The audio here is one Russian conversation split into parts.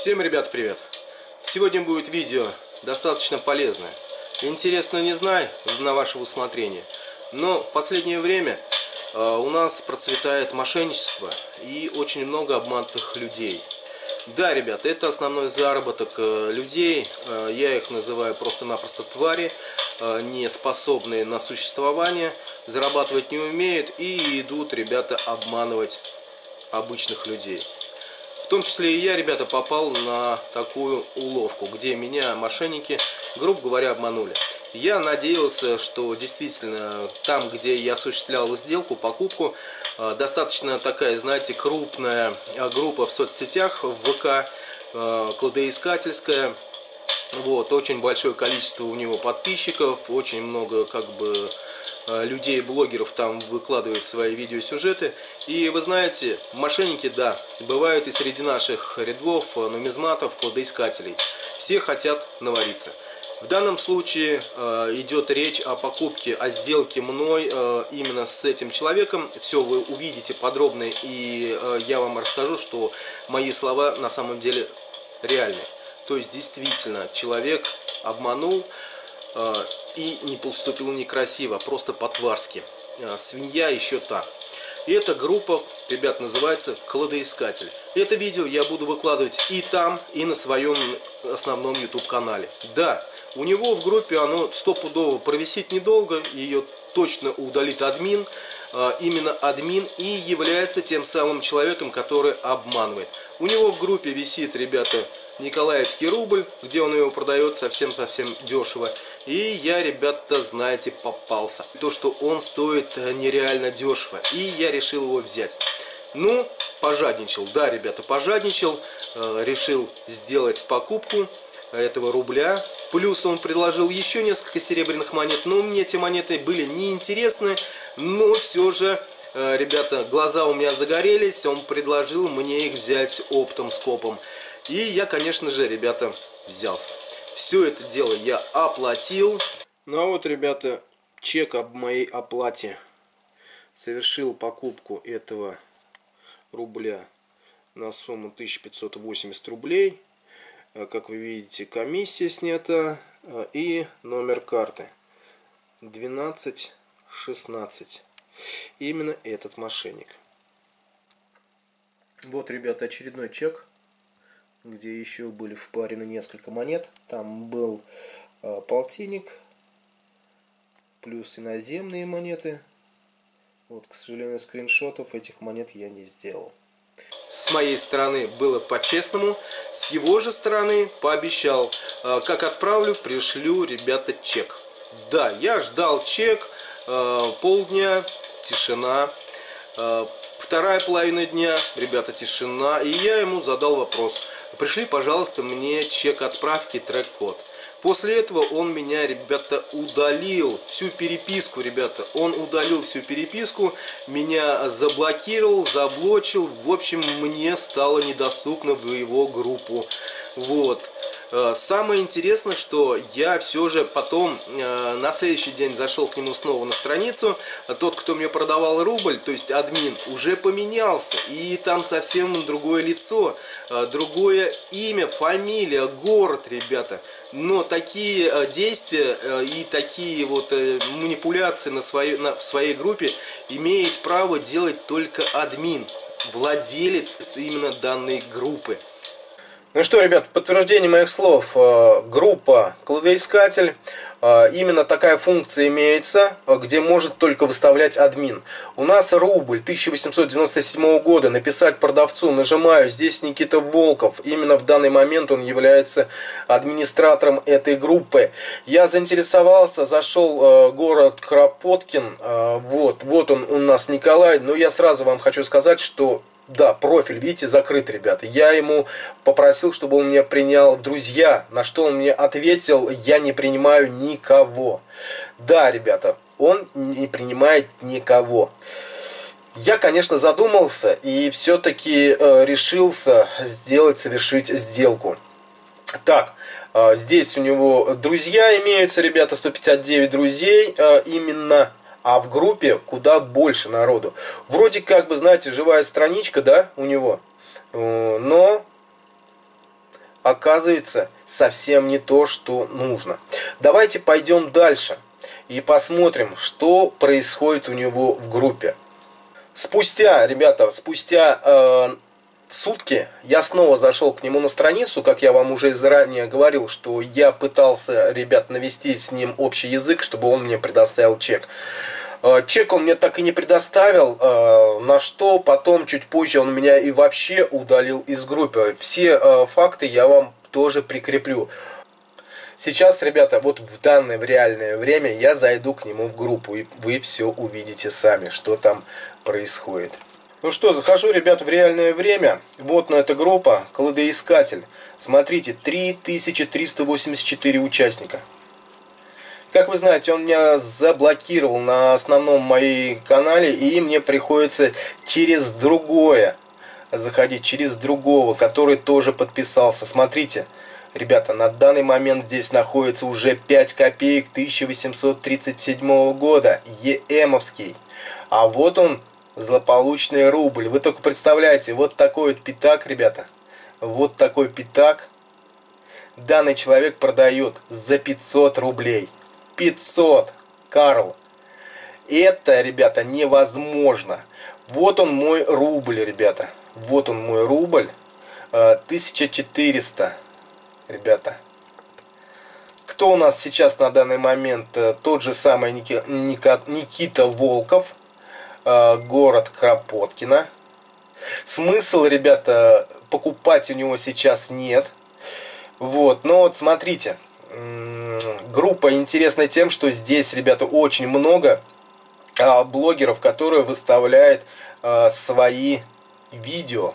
Всем, ребят, привет! Сегодня будет видео достаточно полезное. Интересно, не знаю, на ваше усмотрение. Но в последнее время у нас процветает мошенничество и очень много обманутых людей. Да, ребят, это основной заработок людей. Я их называю просто-напросто твари, не способные на существование, зарабатывать не умеют и идут, ребята, обманывать обычных людей. В том числе и я, ребята, попал на такую уловку, где меня мошенники, грубо говоря, обманули. Я надеялся, что действительно там, где я осуществлял сделку, покупку, достаточно такая, знаете, крупная группа в соцсетях, в ВК, кладоискательская. Вот, очень большое количество у него подписчиков, очень много людей, блогеров там выкладывают свои видеосюжеты. И вы знаете, мошенники, да, бывают и среди наших рядов, нумизматов, кладоискателей. Все хотят навариться. В данном случае идет речь о покупке, о сделке мной именно с этим человеком. Все вы увидите подробно, и я вам расскажу, что мои слова на самом деле реальны. То есть действительно человек обманул и не поступил некрасиво, просто по-тварски. Свинья еще та. И эта группа, ребят, называется «Кладоискатель». Это видео я буду выкладывать и там, и на своем основном YouTube-канале. Да, у него в группе оно стопудово провисит недолго, ее точно удалит админ. Именно админ и является тем самым человеком, который обманывает. У него в группе висит, ребята, Николаевский рубль, где он его продает совсем-совсем дешево. И я, ребята, знаете, попался. То, что он стоит нереально дешево. И я решил его взять. Ну, пожадничал. Да, ребята, пожадничал. Решил сделать покупку этого рубля. Плюс он предложил еще несколько серебряных монет. Но мне эти монеты были неинтересны. Но все же, ребята, глаза у меня загорелись. Он предложил мне их взять оптом, скопом. И я, конечно же, ребята, взялся. Все это дело я оплатил. Ну а вот, ребята, чек об моей оплате. Совершил покупку этого рубля на сумму 1580 рублей. Как вы видите, комиссия снята. И номер карты 1216. Именно этот мошенник. Вот, ребята, очередной чек, где еще были впарены несколько монет. Там был полтинник, плюс иноземные монеты. Вот, к сожалению, скриншотов этих монет я не сделал. С моей стороны было по-честному, с его же стороны пообещал, как отправлю, пришлю, ребята, чек. Да, я ждал чек, полдня, тишина. Вторая половина дня, ребята, тишина. И я ему задал вопрос: пришли, пожалуйста, мне чек отправки, трек-код. После этого он меня, ребята, удалил всю переписку, ребята. Он удалил всю переписку, меня заблокировал, заблочил. В общем, мне стало недоступно в его группу. Вот. Самое интересное, что я все же потом на следующий день зашел к нему снова на страницу. Тот, кто мне продавал рубль, то есть админ, уже поменялся. И там совсем другое лицо, другое имя, фамилия, город, ребята. Но такие действия и такие вот манипуляции в своей группе имеет право делать только админ, владелец именно данной группы. Ну что, ребят, в подтверждение моих слов, группа «Кладоискатель», именно такая функция имеется, где может только выставлять админ. У нас рубль 1897 года, написать продавцу, нажимаю, здесь Никита Волков, именно в данный момент он является администратором этой группы. Я заинтересовался, зашел город Кропоткин, вот он у нас Николай, но я сразу вам хочу сказать, что... Да, профиль, видите, закрыт, ребята. Я ему попросил, чтобы он меня принял в друзья, на что он мне ответил: я не принимаю никого. Да, ребята, он не принимает никого. Я, конечно, задумался и все-таки решился совершить сделку. Так, здесь у него друзья имеются, ребята, 159 друзей именно. А в группе куда больше народу. Вроде как бы, знаете, живая страничка, да, у него. Но оказывается совсем не то, что нужно. Давайте пойдем дальше и посмотрим, что происходит у него в группе. Спустя сутки я снова зашел к нему на страницу, как я вам уже заранее говорил, что я пытался, ребят, навести с ним общий язык, чтобы он мне предоставил чек. Чек он мне так и не предоставил, на что потом, чуть позже, он меня и вообще удалил из группы. Все факты я вам тоже прикреплю. Сейчас, ребята, вот в данное, в реальное время я зайду к нему в группу, и вы все увидите сами, что там происходит. Ну что, захожу, ребята, в реальное время. Вот на эта группа, кладоискатель. Смотрите, 3384 участника. Как вы знаете, он меня заблокировал на основном моем канале, и мне приходится через другое заходить, через другого, который тоже подписался. Смотрите, ребята, на данный момент здесь находится уже 5 копеек 1837 года, ЕМовский. А вот он, злополучный рубль. Вы только представляете, вот такой вот пятак, ребята, вот такой пятак данный человек продает за 500 рублей. 500, Карл. Это, ребята, невозможно. Вот он мой рубль, ребята. Вот он мой рубль. 1400, ребята. Кто у нас сейчас на данный момент? Тот же самый Никита Волков. Город Кропоткино. Смысл, ребята, покупать у него сейчас нет. Вот, но вот смотрите. Группа интересна тем, что здесь, ребята, очень много блогеров, которые выставляют свои видео.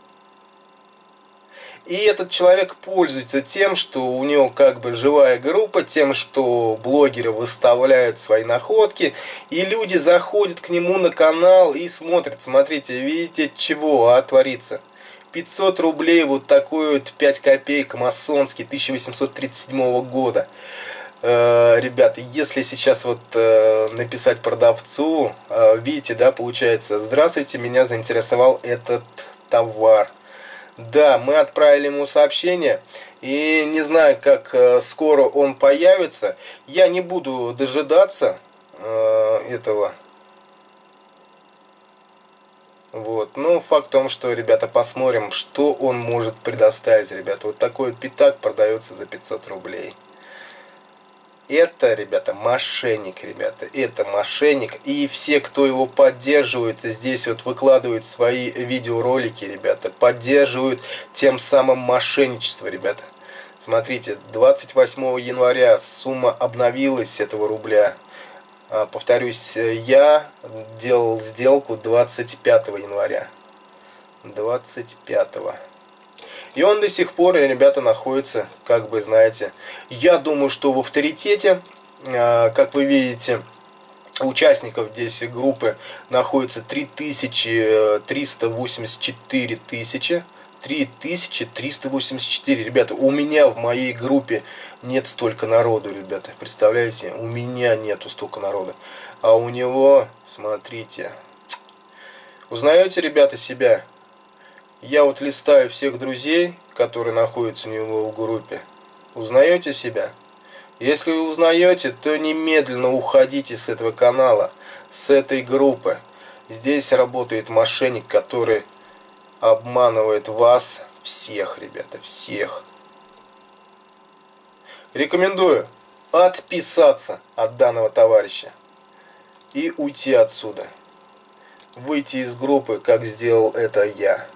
И этот человек пользуется тем, что у него как бы живая группа, тем, что блогеры выставляют свои находки, и люди заходят к нему на канал и смотрят. Смотрите, видите, чего творится. 500 рублей, вот такой вот 5 копеек масонский 1837 года. Ребята, если сейчас вот написать продавцу, видите, да, получается: здравствуйте, меня заинтересовал этот товар. Да, мы отправили ему сообщение, и не знаю, как скоро он появится. Я не буду дожидаться этого. Вот, но факт в том, что, ребята, посмотрим, что он может предоставить, ребята. Вот такой пятак продается за 500 рублей. Это, ребята, мошенник, ребята, это мошенник. И все, кто его поддерживает, здесь вот выкладывают свои видеоролики, ребята, поддерживают тем самым мошенничество, ребята. Смотрите, 28 января сумма обновилась этого рубля. Повторюсь, я делал сделку 25 января. 25. И он до сих пор, ребята, находится, как бы, знаете, я думаю, что в авторитете. Как вы видите, участников здесь группы находится 3384 тысячи. 3384. Ребята, у меня в моей группе нет столько народу, ребята. Представляете? У меня нету столько народа. А у него, смотрите. Узнаете, ребята, себя? Я вот листаю всех друзей, которые находятся у него в группе. Узнаете себя? Если вы узнаете, то немедленно уходите с этого канала, с этой группы. Здесь работает мошенник, который обманывает вас всех, ребята, всех. Рекомендую отписаться от данного товарища и уйти отсюда. Выйти из группы, как сделал это я.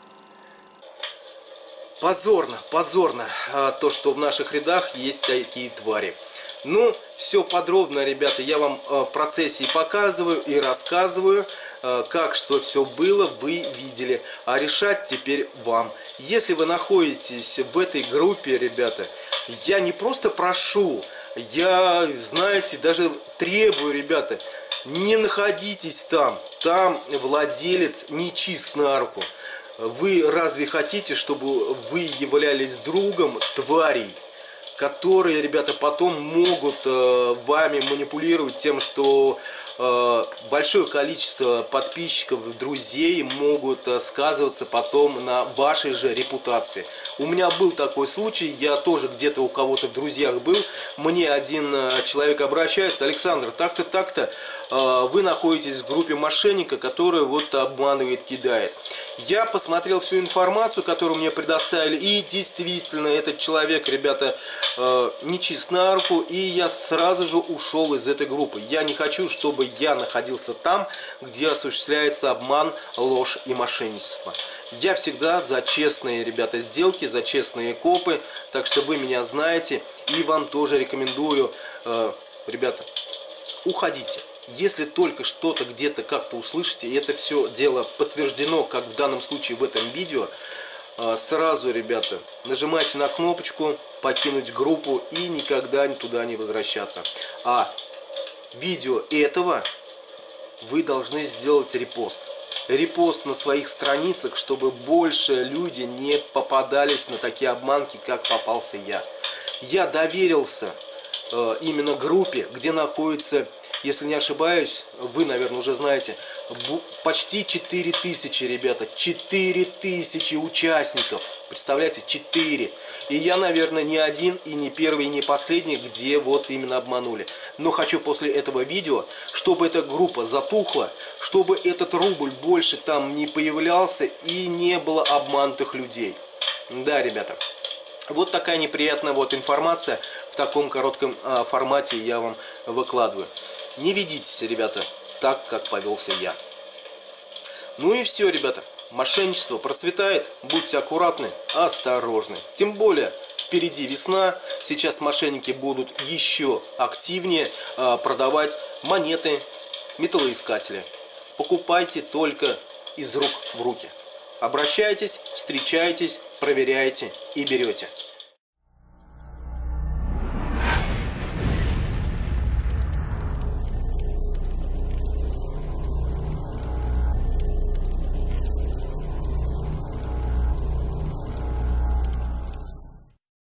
Позорно, позорно то, что в наших рядах есть такие твари. Ну, все подробно, ребята, я вам в процессе и показываю, и рассказываю, как что все было, вы видели. А решать теперь вам. Если вы находитесь в этой группе, ребята, я не просто прошу, я, знаете, даже требую, ребята, не находитесь там. Там владелец нечист на руку. Вы разве хотите, чтобы вы являлись другом тварей, которые, ребята, потом могут вами манипулировать тем, что большое количество подписчиков, друзей могут сказываться потом на вашей же репутации. У меня был такой случай, я тоже где-то у кого-то в друзьях был, мне один человек обращается: Александр, так-то, так-то, вы находитесь в группе мошенника, который вот обманывает, кидает. Я посмотрел всю информацию, которую мне предоставили, и действительно этот человек, ребята, нечист на руку, и я сразу же ушел из этой группы. Я не хочу, чтобы я находился там, где осуществляется обман, ложь и мошенничество. Я всегда за честные, ребята, сделки, за честные копы, так что вы меня знаете, и вам тоже рекомендую, ребята, уходите. Если только что-то где-то как-то услышите, и это все дело подтверждено, как в данном случае в этом видео, сразу, ребята, нажимайте на кнопочку «Покинуть группу» и никогда туда не возвращаться. А видео этого вы должны сделать репост. Репост на своих страницах, чтобы больше люди не попадались на такие обманки, как попался я. Я доверился именно группе, где находится, если не ошибаюсь, вы, наверное, уже знаете, почти 4000, ребята, 4000 участников. Представляете, 4. И я, наверное, не один, и не первый, и не последний, где вот именно обманули. Но хочу после этого видео, чтобы эта группа затухла, чтобы этот рубль больше там не появлялся и не было обманутых людей. Да, ребята. Вот такая неприятная вот информация в таком коротком формате я вам выкладываю. Не ведитесь, ребята, так, как повелся я. Ну и все, ребята. Мошенничество процветает. Будьте аккуратны, осторожны. Тем более, впереди весна. Сейчас мошенники будут еще активнее продавать монеты, металлоискатели. Покупайте только из рук в руки. Обращайтесь, встречайтесь, проверяйте и берете.